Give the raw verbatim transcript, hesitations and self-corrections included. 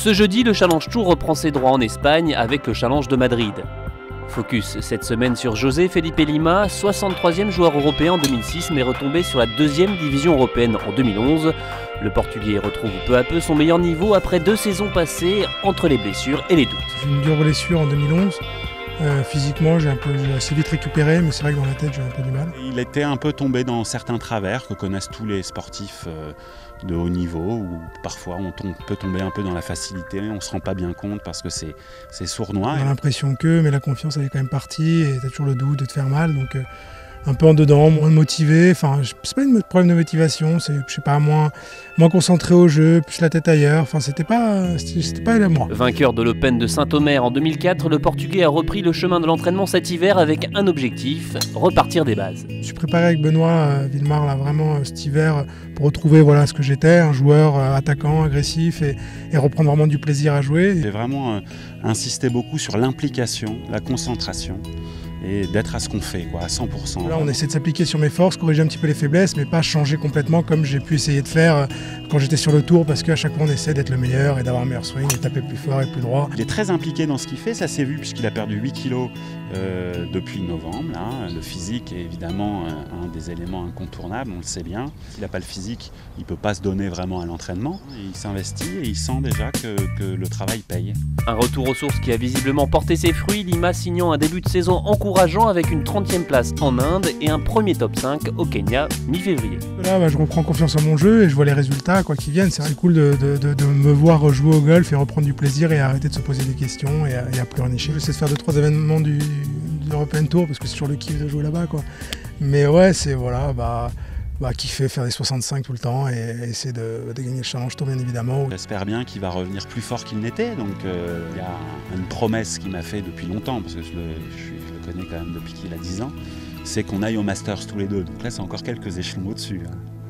Ce jeudi, le Challenge Tour reprend ses droits en Espagne avec le Challenge de Madrid. Focus cette semaine sur José Felipe Lima, soixante-troisième joueur européen en deux mille six, mais retombé sur la deuxième division européenne en deux mille onze. Le Portugais retrouve peu à peu son meilleur niveau après deux saisons passées entre les blessures et les doutes. J'ai eu une dure blessure en deux mille onze. Euh, physiquement, j'ai un peu, j'ai assez vite récupéré, mais c'est vrai que dans la tête, j'ai un peu du mal. Il était un peu tombé dans certains travers que connaissent tous les sportifs euh, de haut niveau, où parfois on tombe, peut tomber un peu dans la facilité, on ne se rend pas bien compte parce que c'est, c'est sournois. On a l'impression que, mais la confiance elle est quand même partie, et tu as toujours le doute de te faire mal, donc euh, un peu en dedans, moins motivé. Enfin, c'est pas un problème de motivation, c'est, je sais pas, moins, moins concentré au jeu, plus la tête ailleurs. Enfin, c'était pas, c'était, c'était pas à moi. Vainqueur de l'Open de Saint-Omer en deux mille quatre, le Portugais a repris le chemin de l'entraînement cet hiver avec un objectif, repartir des bases. Je suis préparé avec Benoît euh, Villemar là, vraiment euh, cet hiver pour retrouver voilà, ce que j'étais, un joueur euh, attaquant, agressif et, et reprendre vraiment du plaisir à jouer. J'ai vraiment euh, insisté beaucoup sur l'implication, la concentration et d'être à ce qu'on fait, quoi, à cent pour cent. Là, on essaie de s'appliquer sur mes forces, corriger un petit peu les faiblesses, mais pas changer complètement comme j'ai pu essayer de faire quand j'étais sur le tour, parce qu'à chaque fois on essaie d'être le meilleur et d'avoir un meilleur swing et taper plus fort et plus droit. Il est très impliqué dans ce qu'il fait, ça s'est vu puisqu'il a perdu huit kilos euh, depuis novembre. Là. Le physique est évidemment un des éléments incontournables, on le sait bien. S'il n'a pas le physique, il ne peut pas se donner vraiment à l'entraînement. Il s'investit et il sent déjà que, que le travail paye. Un retour aux sources qui a visiblement porté ses fruits, Lima signant un début de saison encourageant avec une trentième place en Inde et un premier top cinq au Kenya mi-février. Là, bah, je reprends confiance en mon jeu et je vois les résultats quoi qu'ils viennent. C'est cool de, de, de, de me voir jouer au golf et reprendre du plaisir et arrêter de se poser des questions et à, et à pleurnicher. J'essaie de faire deux trois événements du, de l'European Tour parce que c'est toujours le kiff de jouer là-bas, quoi. Mais ouais, c'est voilà, bah, bah, kiffer, faire des soixante-cinq tout le temps et, et essayer de, de gagner le Challenge Tour bien évidemment. J'espère bien qu'il va revenir plus fort qu'il n'était. Donc il euh, y a une promesse qu'il m'a fait depuis longtemps parce que je le, je, je le connais quand même depuis qu'il a dix ans. C'est qu'on aille au Masters tous les deux. Donc là, c'est encore quelques échelons au-dessus. Hein.